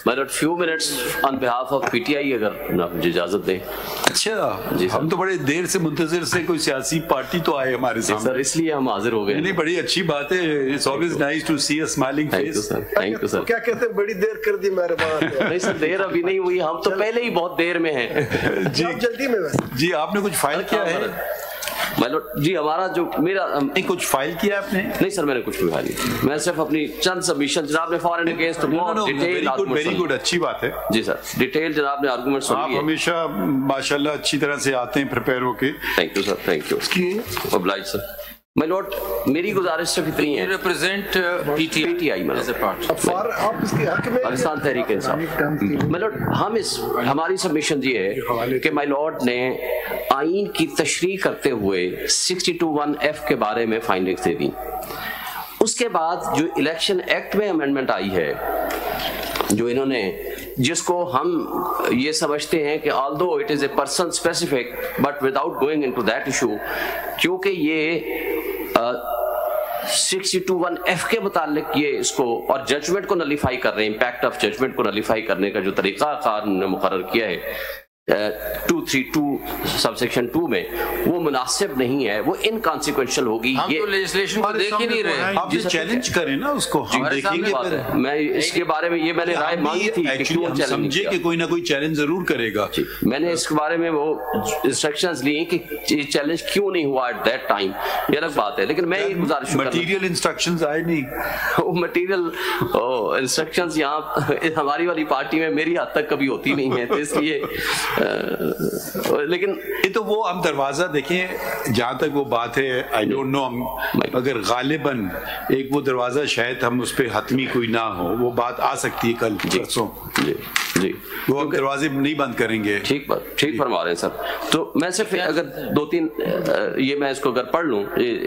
Merit few minutes on behalf of PTI اگر آپ مجھے اجازت دیں. اچھا ہم تو بڑے دیر سے منتظر سے کوئی سیاسی پارٹی تو آئے ہمارے سامنے سر، اس لیے ہم حاضر ہو گئے. نہیں بڑی اچھی بات ہے. It's always nice to see a smiling face. Thank you sir. کیا کہتے ہیں بڑی دیر کر دی میرے بات. نہیں سر، دیر ابھی نہیں ہوئی، ہم تو پہلے ہی بہت دیر میں ہیں. جی جلدی میں ویسے جی آپ نے کچھ فائل کیا ہے؟ جی ہمارا جو میرا کچھ فائل کیا آپ نے؟ نہیں سر، میں نے کچھ بھی فائل نہیں. میں صرف اپنی چند سبمیشن جناب نے for and against very good اچھی بات ہے. جی سر، ڈیٹیل جناب نے آرگومنٹ سن آپ لیے. ہمیشہ ماشاءاللہ اچھی طرح سے آتے ہیں پریپیئر ہو کے. Thank you sir, thank you. obliged sir. My lord میری گزارش صرف اتنی ہے. Represent PTI as a part آپ اس کے حق میں پاکستان تحریک انصاف. مائی لارڈ ہماری سبمیشن یہ ہے کہ مائی لارڈ نے آئین کی تشریح کرتے ہوئے 62(1)(f) کے بارے میں فائنڈنگز دے دیں. اس کے بعد جو الیکشن ایکٹ میں امینڈمنٹ آئی ہے، جو انہوں نے، جس کو ہم یہ سمجھتے ہیں کہ although it is a person specific but without going into that issue، کیونکہ یہ 62(1)(f) کے متعلق یہ اس کو اور ججمنٹ کو نلیفائی کر رہے ہیں، امپیکٹ آف ججمنٹ کو نلیفائی کرنے کا جو طریقہ کار نے مقرر کیا ہے 232 سب سیکشن 2 میں، وہ مناسب نہیں ہے، وہ انکانسیکوینشل ہوگی. ہم تو لیجسلیشن کو دیکھ ہی نہیں رہے. آپ چیلنج کریں نا اس کو، ہم دیکھیں گے. میں اس کے بارے میں یہ میں نے رائے مانگی تھی کہ کیوں چیلنج سمجھے کہ کوئی نہ کوئی چیلنج ضرور کرے گا. میں نے اس کے بارے میں وہ انسٹرکشنز لی کہ یہ چیلنج کیوں نہیں ہوا ایٹ دیٹ ٹائم، یہ الگ بات ہے. لیکن میں یہ گزارش مٹیریل انسٹرکشنز آئے نہیں. وہ مٹیریل انسٹرکشنز یہاں ہماری والی پارٹی میں میری حد تک کبھی ہوتی نہیں ہے، تو اس لیے لیکن یہ تو وہ ہم دروازہ دیکھیں جہاں تک وہ بات ہے. آئی ڈونٹ نو، اگر غالباً ایک وہ دروازہ شاید ہم اس پہ حتمی کوئی نہ ہو، وہ بات آ سکتی ہے کل پرسوں. جی وہ ہم دروازے نہیں بند کریں گے. ٹھیک بات، ٹھیک فرما رہے ہیں سر. تو میں صرف اگر 2-3 یہ میں اس کو اگر پڑھ لوں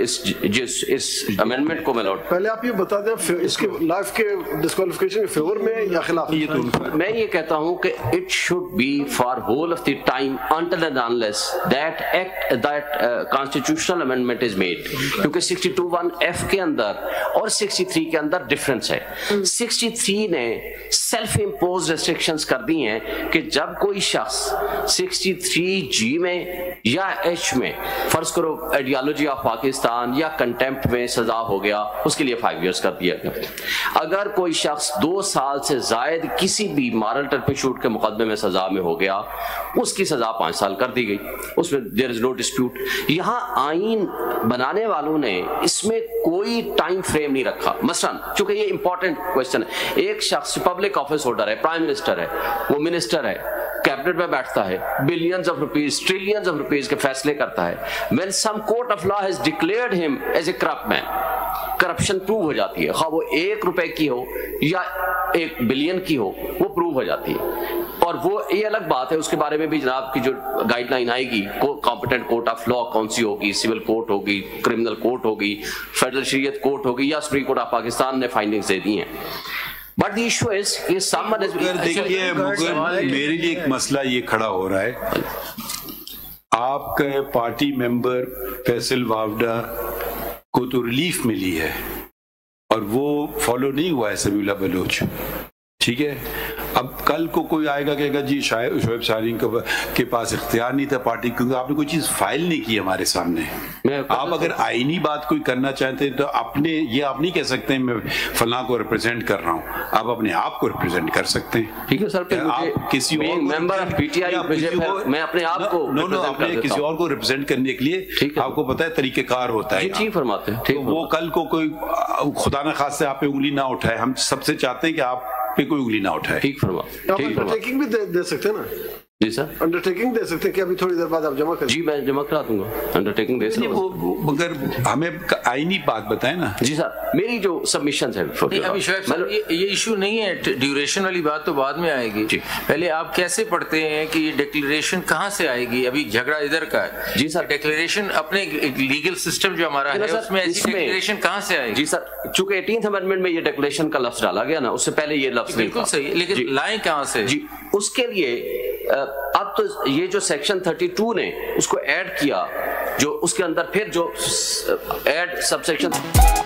اس امینڈمنٹ کو. میں لوٹ پہلے آپ یہ بتا دیں اس کے لائف کے ڈسکوالیفیکیشن کے فیور میں یا خلاف. میں یہ کہتا ہوں کہ it should be for whole of the time until and unless that constitutional amendment is made. کیونکہ 62(1)(f) کے اندر اور 63 کے اندر ڈفرنس ہے. 63 نے سیلف امپوز ریسٹرکشنز کر دی ہیں کہ جب کوئی شخص 63(g) میں یا H میں فرض کرو آئیڈیالوجی آف پاکستان یا کنٹیمپٹ میں سزا ہو گیا، اس کے لیے 5 years کر دیا گیا. اگر کوئی شخص 2 سال سے زائد کسی بھی مارل ٹرپیشوٹ کے مقدمے میں سزا میں ہو گیا، اس کی سزا 5 سال کر دی گئی. اس میں دیر از نو ڈسپیوٹ. یہاں آئین بنانے والوں نے اس میں کوئی ٹائم فریم نہیں رکھا. مثلا چونکہ یہ امپورٹنٹ کوشچن ہے، ایک شخص پبلک آفس ہولڈر ہے، پرائم منسٹر ہے، وہ منسٹر ہے، کیبنٹ میں بیٹھتا ہے، billions of rupees, trillions of rupees کے فیصلے کرتا ہے. when some court of law has declared him as a corrupt man، corruption prove ہو جاتی ہے، خواہ وہ 1 روپے کی ہو یا 1 بلین کی ہو، وہ پروو ہو جاتی ہے. اور وہ یہ الگ بات ہے، اس کے بارے میں بھی جناب کی جو گائیڈ لائن آئے گی، کمپیٹنٹ کورٹ آف لا کون سی ہوگی، سول کورٹ ہوگی، کرمنل کورٹ ہوگی، فیڈرل شریعت کورٹ ہوگی، یا سپریم کورٹ آف پاکستان نے فائنڈنگز دے دی ہیں. بٹ دی ایشو از کہ دیکھیے میرے لیے ایک مسئلہ یہ کھڑا ہو رہا ہے. آپ کا پارٹی ممبر فیصل وافڈا کو تو ریلیف ملی ہے اور وہ فالو نہیں ہوا ہے سمیع اللہ بلوچ، ٹھیک ہے. اب کل کو کوئی آئے گا کہے گا جی شعیب سالین کے پاس اختیار نہیں تھا پارٹی، کیونکہ آپ نے کوئی چیز فائل نہیں کی ہمارے سامنے. آپ اگر آئینی بات کوئی کرنا چاہتے ہیں تو اپنے یہ آپ نہیں کہہ سکتے ہیں میں فلاں کو ریپرزینٹ کر رہا ہوں، آپ اپنے آپ کو ریپرزینٹ کر سکتے ہیں. ٹھیک ہے سر، آپ کسی اور member of P T I میں اپنے آپ کو کسی اور کو ریپرزینٹ کرنے کے لیے آپ کو پتا ہے طریقہ کار ہوتا ہے. ٹھیک فرماتے ہیں. وہ کل کو کوئی خدا نہ خاص سے آپ پہ انگلی نہ اٹھائے. ہم سب سے چاہتے ہیں کہ آپ پہ کوئی انگلی نہ اٹھائے. ٹھیک فرما. انڈرٹیکنگ بھی دے سکتے ہیں نا. جی سر، انڈرٹیکنگ دے سکتے ہیں کہ ابھی تھوڑی دیر بعد آپ جمع کریں. جی میں جمع کرا دوں گا، انڈرٹیکنگ دے سکتے ہیں. مگر ہمیں آئینی بات بتائیں نا. جی سر، میری جو سبمیشنز ہے ابھی شعیب صاحب یہ ایشو نہیں ہے، ڈیوریشن والی بات تو بعد میں آئے گی. پہلے آپ کیسے پڑھتے ہیں کہ یہ ڈکلیریشن کہاں سے آئے گی؟ ابھی جھگڑا ادھر کا ہے. جی سر، ڈکلیریشن اپنے لیگل سسٹم جو ہمارا ہے اس میں ایسی ڈکلیریشن کہاں سے آئے گی؟ جی سر، چونکہ 18th امینڈمنٹ میں یہ ڈکلیریشن کا لفظ ڈالا گیا نا، اس سے پہلے یہ لفظ نہیں تھا. بالکل صحیح، لیکن لائیں کہاں سے؟ جی اس کے لیے اب تو یہ جو سیکشن 32 نے اس کو ایڈ کیا، جو اس کے اندر پھر جو ایڈ سب سیکشن